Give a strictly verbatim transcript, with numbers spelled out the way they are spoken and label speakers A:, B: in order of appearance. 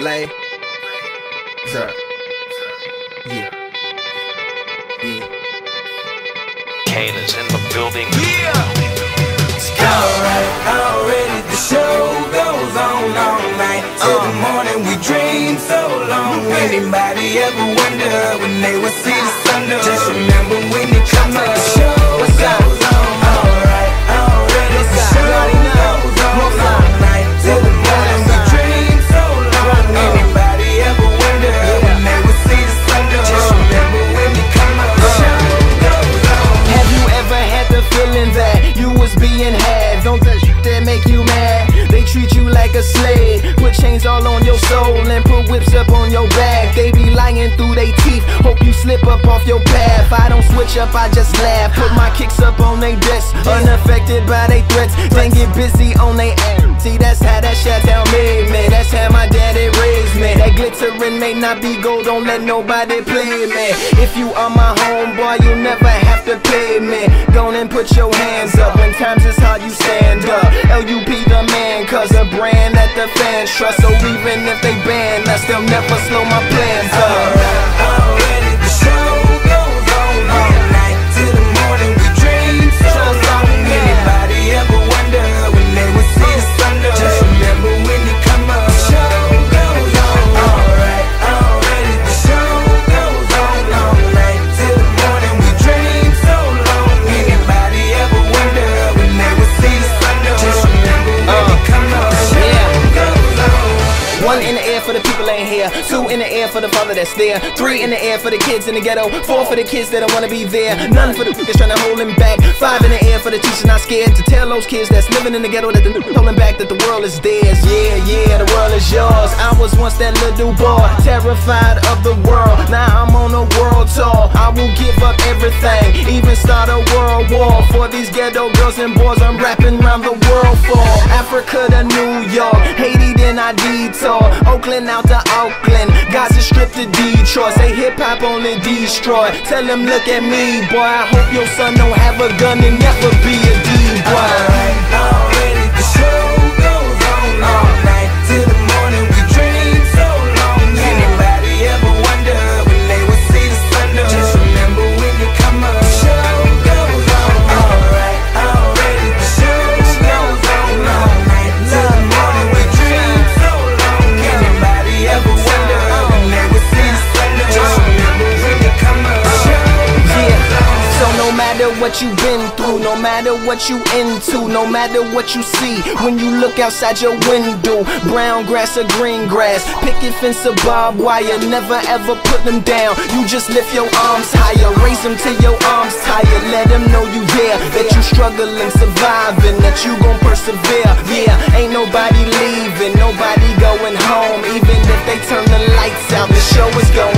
A: Lay. Sir. Yeah. Yeah.
B: Kane is in the building.
A: Yeah.
C: Alright, already the show goes on all night till the morning. We dream so long. Anybody ever wonder when they would see the sun? Just remember when you come up, the show goes on. Alright, already the show goes on all night till the morning. We dream so long. Anybody ever wonder when they would see the sun? Just remember when you come up, the show goes on.
D: Have you ever had the feeling that you was being had? Don't that shit that make you mad? They treat you like a slave, put chains all on your soul and put whips up on your back. They be lying through they teeth, hope you slip up off your path. I don't switch up, I just laugh, put my kicks up on they desk, unaffected by they threats. Then get busy on they ass. See, that's how that Chi-Town made me, that's how my daddy raised me. That glittering may not be gold, don't let nobody play me. If you are my homeboy, you'll never have to pay me. Go and put your hands up, when times is hard you stand up. L U P the man, cause a brand that the fans trust. So even if they ban us, they'll never slow my plans up.
C: Alright, already the show goes on all night till the morning. We dream so long. Anybody ever wonder when they would see the sun? Just remember when you come up, the show goes on. Alright, already the show goes on all night till the morning. We dream so long. Anybody ever wonder when they would see the sun? Just remember when you come up, the show goes on.
D: One in the air for the people ain't here, two in the air for the father that's there, three in the air for the kids in the ghetto, four for the kids that don't wanna be there, none for the niggas trying to hold him back, five in the air for the teacher not scared to tell those kids that's living in the ghetto that the niggas holding back that the world is theirs. Yeah, yeah, the world is yours. I was once that little boy, terrified of the world. Now I'm on a world tour. I will give up everything, even start a world war for these ghetto girls and boys I'm rapping around the world for. Africa to New York, Haiti then I detour, Oakland out to Oakland, Gaza Strip to Detroit. Say hip hop only destroy. Tell them look at me, boy. I hope your son don't have a gun and never be a D-boy.
C: Alright, already the show goes on all night till the morning. We dream so long. Anybody ever wonder when they would see the sun? Just remember when you come up, the show goes on. Alright, already the show goes on all night till the morning. We dream so long. Anybody ever wonder when they would see the sun? Just remember when you come up, the show goes on.
D: So no matter what you've been through, no matter what you into, no matter what you see, when you look outside your window, brown grass or green grass, picket fence or barbed wire, never ever put them down. You just lift your arms higher, raise them till your arms tired. Let them know you there, that you struggling, surviving, that you gon' persevere. Yeah, ain't nobody leaving, nobody going home. Even if they turn the lights out, the show is going